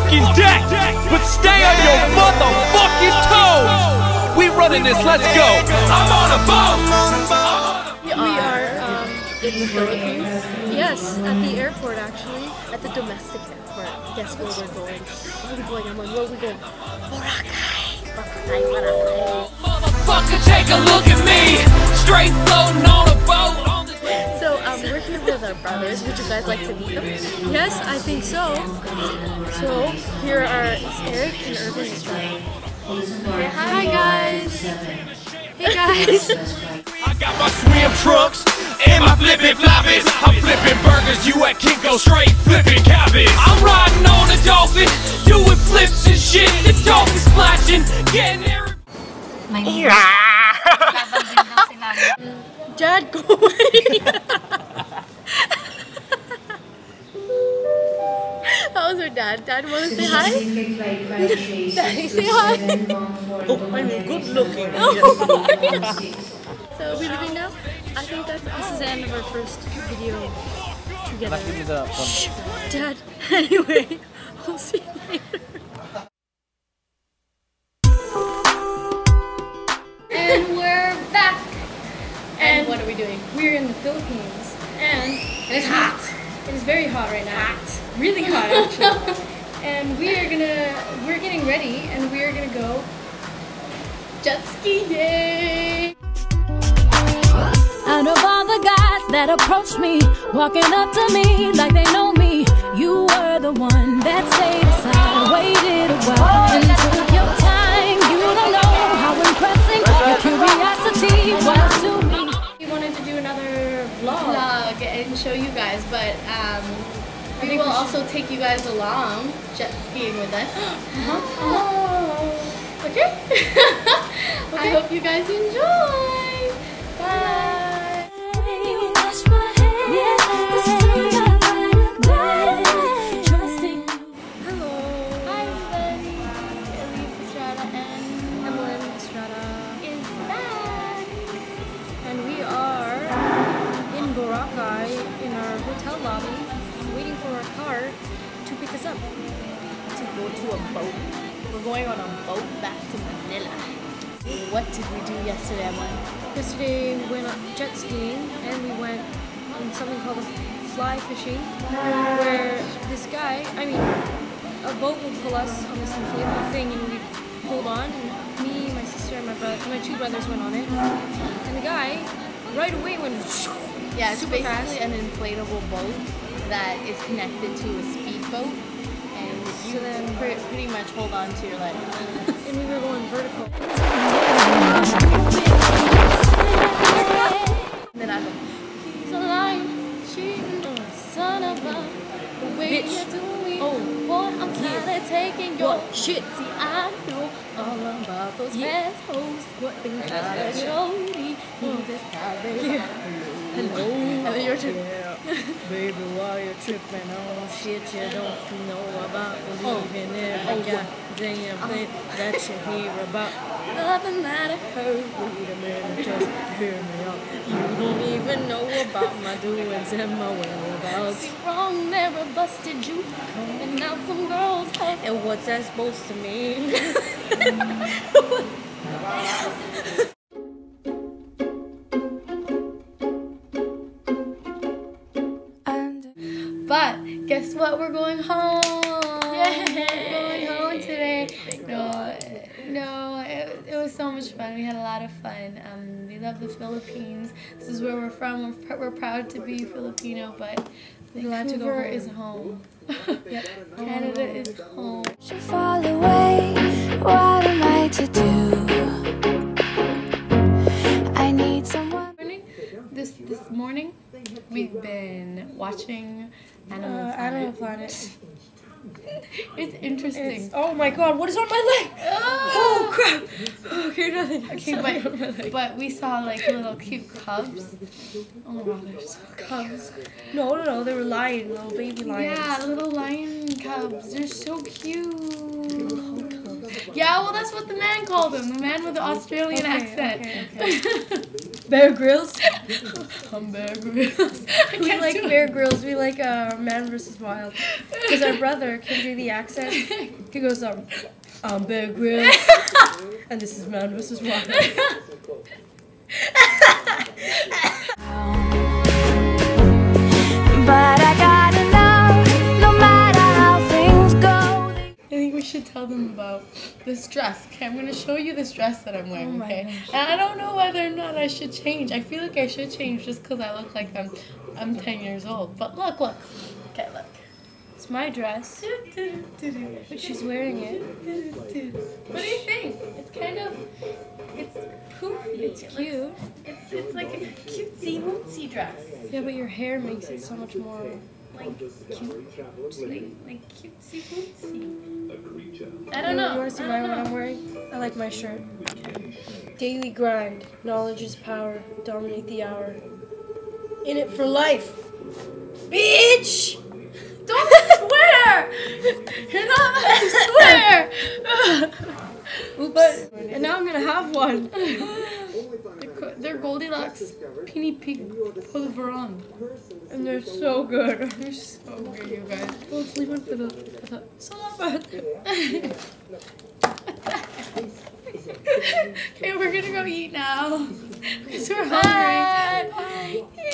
fucking deck, but stay on your motherfucking toes. We running this, let's go. I'm on a boat. We are in the Philippines. Yes, at the airport actually. At the domestic airport. Guess where we're going? Where are we going, Emmalyn? Where are we going? Boracay. Boracay. Motherfucker, take a look at me. Straight floating on a boat. So we're here with our brothers. Would you guys like to meet them? Yes, I think so. So here are Eric and Irvin Estrada. Say hi guys. Hey guys. I got my swim trunks and my flippin' floppies. I'm flipping burgers, you at Kinko straight flipping cabbage. I'm riding on a dolphin, doing flips and shit. The dolphin splashing, getting there. Dad, go away. How was our dad? Dad, want to say hi? Daddy, say hi. Oh, I'm good looking. So are we leaving now? I think this is the end of our first video together. Shh, Dad. Anyway, we'll see you later. And we're back. And what are we doing? We're in the Philippines, and It's hot. it is very hot right now. Really hot, actually. And we're getting ready, and we're gonna go jet skiing. Out of all the guys that approached me, walking up to me like they know me, you were the one that stayed aside, waited a while, and took your time. You don't know how impressing your curiosity was to me. We wanted to do another vlog and show you guys, but we will also take you guys along jet skiing with us. Okay? I hope you guys enjoy. Bye. Elise Estrada and Emmalyn Estrada. is back. And we are in Boracay in our hotel lobby, waiting for our car to pick us up. To go to a boat. We're going on a boat back to Manila. What did we do yesterday, Emmalyn? Yesterday we went jet skiing and we went on something called fly fishing, where this guy, a boat would pull us on this inflatable thing and we'd hold on, and me, my sister, and my two brothers went on it. And the guy right away went Yeah, it's super basically fast. an inflatable boat that is connected to a speedboat, and you then pretty much hold on to your leg. And we were going vertical. And then I go, he's a lying, cheating, son of a way Bitch. you do me. Oh. Boy, I'm tired of taking your What? shit. See, I know all about those fast hoes. What things I showed me. Hello. And then your turn. Baby, while you're tripping on shit you don't know about, believing every goddamn thing that you hear about. Nothing that I heard. Wait a minute, just hear me out. You don't even know about my doings and my whereabouts. See, wrong, never busted you. Coming out some girls' house. And what's that supposed to mean? But guess what? We're going home. Yay. We're going home today. No, it was so much fun. We had a lot of fun. We love the Philippines. This is where we're from. We're proud to be Filipino, but Vancouver is home. Canada is home. Should fall away, what am I to do? I need someone. This morning, we've been watching Animal Planet. It's interesting. Oh my god, what is on my leg? Oh crap! Okay, nothing. Okay, but we saw like little cute cubs. Oh my god, they're so Cubs. No, they were lions, little baby lions. Yeah, little lion cubs. They're so cute. Yeah, well, that's what the man called him. The man with the Australian accent. Okay. Bear Grylls. I'm Bear Grylls. We like Bear Grylls. We like Man vs. Wild. Because our brother can do the accent. He goes, I'm Bear Grylls. And this is Man vs. Wild. But I gotta know, no matter how things go. I think we should tell them about this dress. Okay, I'm going to show you this dress that I'm wearing, okay? Gosh. And I don't know whether or not I should change. I feel like I should change just because I look like I'm 10 years old. But look. Okay, look. It's my dress. But she's wearing it. What do you think? It's kind of, it's poofy. It's cute. It's like a cutesy wootsy dress. Yeah, but your hair makes it so much more Like cutesy wootsy. I You don't know. want to see what I'm wearing? I like my shirt. Daily grind. Knowledge is power. Dominate the hour. In it for life. Bitch! Don't swear! You're not allowed to swear! Oops. And now I'm gonna have one. They're Goldilocks Penny Pig Pulveron. And they're so good. They're so good, you guys. Well, let's leave one for the salad. Okay, we're gonna go eat now. Because we're hungry. Bye.